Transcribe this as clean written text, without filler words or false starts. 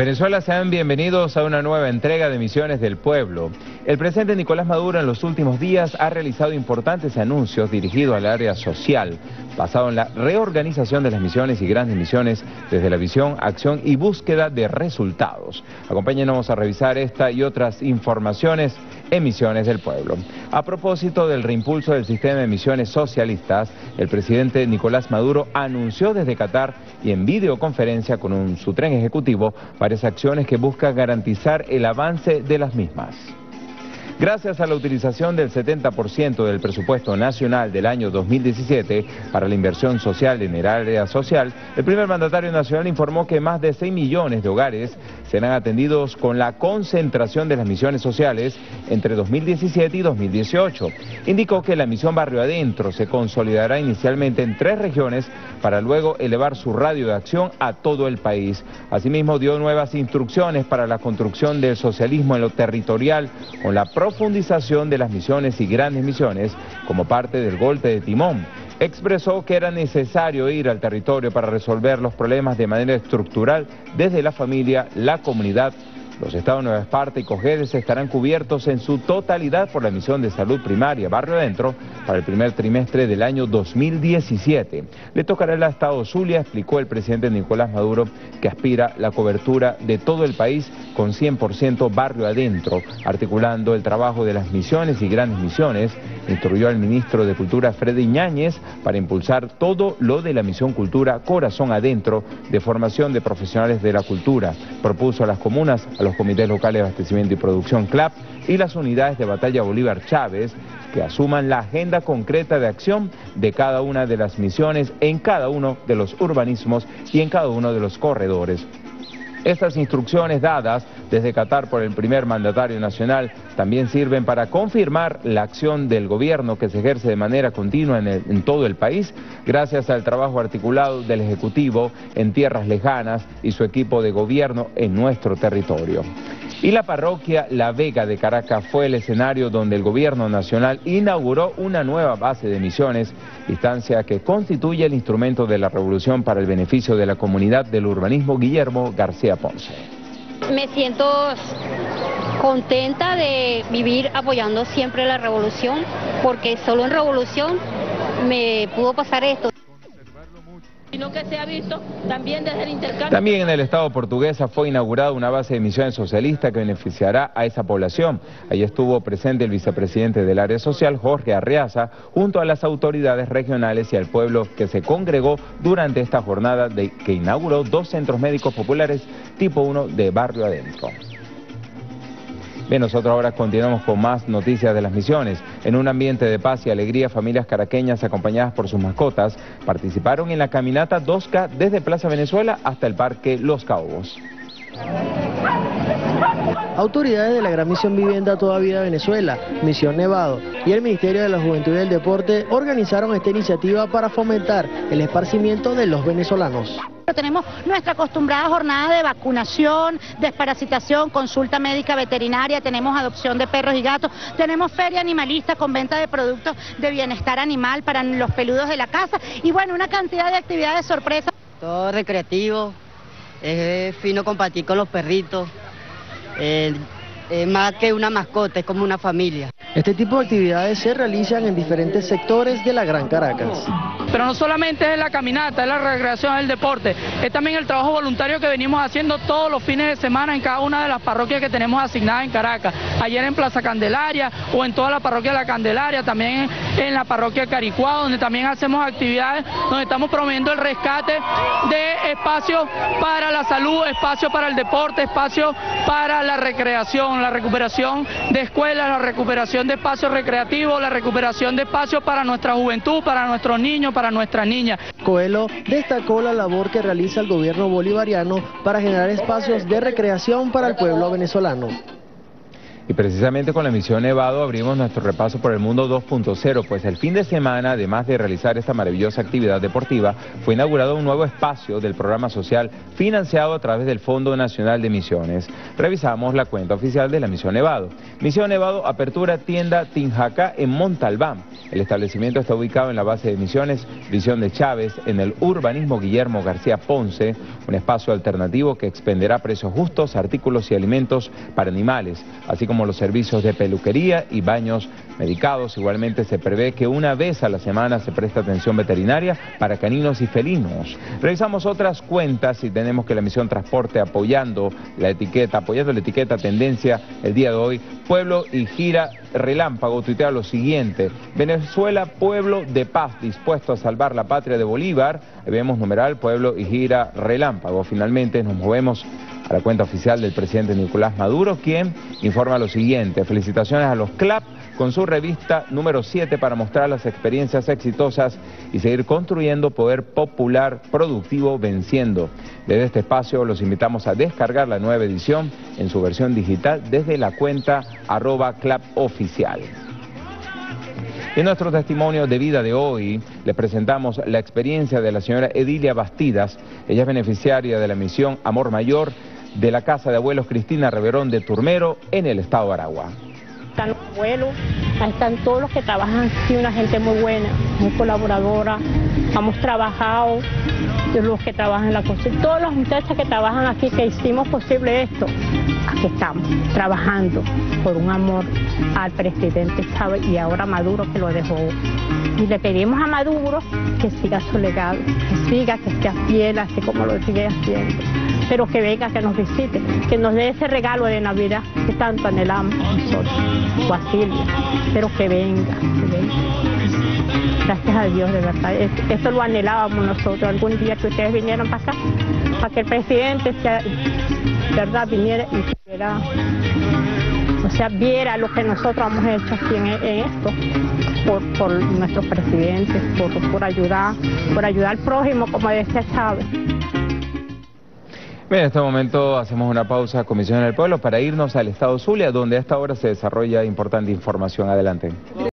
Venezuela, sean bienvenidos a una nueva entrega de Misiones del Pueblo. El presidente Nicolás Maduro en los últimos días ha realizado importantes anuncios dirigidos al área social, basado en la reorganización de las misiones y grandes misiones desde la visión, acción y búsqueda de resultados. Acompáñenos a revisar esta y otras informaciones en Misiones del Pueblo. A propósito del reimpulso del sistema de misiones socialistas, el presidente Nicolás Maduro anunció desde Qatar y en videoconferencia con su tren ejecutivo varias acciones que buscan garantizar el avance de las mismas. Gracias a la utilización del 70% del presupuesto nacional del año 2017 para la inversión social en el área social, el primer mandatario nacional informó que más de 6 millones de hogares serán atendidos con la concentración de las misiones sociales entre 2017 y 2018. Indicó que la misión Barrio Adentro se consolidará inicialmente en 3 regiones para luego elevar su radio de acción a todo el país. Asimismo, dio nuevas instrucciones para la construcción del socialismo en lo territorial con la profundización de las misiones y grandes misiones como parte del golpe de timón. Expresó que era necesario ir al territorio para resolver los problemas de manera estructural desde la familia, la comunidad. Los estados de Nueva Esparta y Cojedes estarán cubiertos en su totalidad por la misión de salud primaria Barrio Adentro para el primer trimestre del año 2017. Le tocará el estado Zulia, explicó el presidente Nicolás Maduro, que aspira la cobertura de todo el país con 100% Barrio Adentro, articulando el trabajo de las misiones y grandes misiones. Instruyó al ministro de Cultura, Freddy Ñáñez, para impulsar todo lo de la misión Cultura Corazón Adentro, de formación de profesionales de la cultura. Propuso a las comunas, a los comités locales de abastecimiento y producción CLAP y las unidades de batalla Bolívar Chávez que asuman la agenda concreta de acción de cada una de las misiones en cada uno de los urbanismos y en cada uno de los corredores. Estas instrucciones dadas desde Qatar por el primer mandatario nacional también sirven para confirmar la acción del gobierno que se ejerce de manera continua en todo el país, gracias al trabajo articulado del Ejecutivo en tierras lejanas y su equipo de gobierno en nuestro territorio. Y la parroquia La Vega de Caracas fue el escenario donde el gobierno nacional inauguró una nueva base de misiones, instancia que constituye el instrumento de la revolución para el beneficio de la comunidad del urbanismo Guillermo García Ponce. Me siento contenta de vivir apoyando siempre la revolución, porque solo en revolución me pudo pasar esto. Sino que se ha visto también desde el intercambio. También en el estado portuguesa fue inaugurada una base de misiones socialistas que beneficiará a esa población. Allí estuvo presente el vicepresidente del área social, Jorge Arriaza, junto a las autoridades regionales y al pueblo que se congregó durante esta jornada que inauguró 2 centros médicos populares tipo 1 de Barrio Adentro. Bien, nosotros ahora continuamos con más noticias de las misiones. En un ambiente de paz y alegría, familias caraqueñas acompañadas por sus mascotas participaron en la caminata 2K desde Plaza Venezuela hasta el Parque Los Caobos. Autoridades de la Gran Misión Vivienda Toda Vida Venezuela, Misión Nevado y el Ministerio de la Juventud y del Deporte organizaron esta iniciativa para fomentar el esparcimiento de los venezolanos. Tenemos nuestra acostumbrada jornada de vacunación, desparasitación, consulta médica veterinaria, tenemos adopción de perros y gatos, tenemos feria animalista con venta de productos de bienestar animal para los peludos de la casa y bueno, una cantidad de actividades sorpresas. Todo recreativo, es fino compartir con los perritos, más que una mascota, es como una familia. Este tipo de actividades se realizan en diferentes sectores de la Gran Caracas. Pero no solamente es la caminata, es la recreación, es el deporte, es también el trabajo voluntario que venimos haciendo todos los fines de semana en cada una de las parroquias que tenemos asignadas en Caracas. Ayer en Plaza Candelaria o en toda la parroquia de la Candelaria, también en la parroquia de Caricuao, donde también hacemos actividades, donde estamos promoviendo el rescate de espacios para la salud, espacio para el deporte, espacio para la recreación, la recuperación de escuelas, la recuperación de espacios recreativos, la recuperación de espacios para nuestra juventud, para nuestros niños, para nuestras niñas. Coelho destacó la labor que realiza el gobierno bolivariano para generar espacios de recreación para el pueblo venezolano. Y precisamente con la misión Nevado abrimos nuestro repaso por el mundo 2.0, pues el fin de semana, además de realizar esta maravillosa actividad deportiva, fue inaugurado un nuevo espacio del programa social financiado a través del Fondo Nacional de Misiones. Revisamos la cuenta oficial de la misión Nevado. Misión Nevado apertura tienda Tinjacá en Montalbán. El establecimiento está ubicado en la base de Misiones Visión de Chávez, en el urbanismo Guillermo García Ponce, un espacio alternativo que expenderá precios justos, artículos y alimentos para animales, así como los servicios de peluquería y baños medicados. Igualmente se prevé que una vez a la semana se preste atención veterinaria para caninos y felinos. Revisamos otras cuentas y tenemos que la misión Transporte apoyando la etiqueta tendencia el día de hoy. Pueblo y Gira Relámpago tuitea lo siguiente: Venezuela, pueblo de paz, dispuesto a salvar la patria de Bolívar. Vemos numeral Pueblo y Gira Relámpago. Finalmente nos movemos a la cuenta oficial del presidente Nicolás Maduro, quien informa lo siguiente: felicitaciones a los CLAP con su revista número 7 para mostrar las experiencias exitosas y seguir construyendo poder popular productivo venciendo. Desde este espacio los invitamos a descargar la nueva edición en su versión digital desde la cuenta @CLAPoficial. En nuestro testimonio de vida de hoy les presentamos la experiencia de la señora Edilia Bastidas. Ella es beneficiaria de la misión Amor Mayor de la Casa de Abuelos Cristina Reverón de Turmero en el estado de Aragua. Están los abuelos, ahí están todos los que trabajan aquí, una gente muy buena, muy colaboradora. Hemos trabajado, los que trabajan en la cocina, todas las muchachas que trabajan aquí, que hicimos posible esto. Aquí estamos, trabajando por un amor al presidente Chávez y ahora Maduro, que lo dejó. Y le pedimos a Maduro que siga su legado, que sea fiel, así como lo sigue haciendo. Pero que venga, que nos visite, que nos dé ese regalo de Navidad que tanto anhelamos nosotros, o a Silvia, pero que venga, que venga. Gracias a Dios, de verdad. Esto lo anhelábamos nosotros, algún día que ustedes vinieran para acá, para que el presidente, de verdad, viniera y viera, viera lo que nosotros hemos hecho aquí en esto, por nuestros presidentes, por ayudar al prójimo, como decía Chávez. Bien, en este momento hacemos una pausa con Misión en el Pueblo para irnos al estado Zulia, donde a esta hora se desarrolla importante información. Adelante.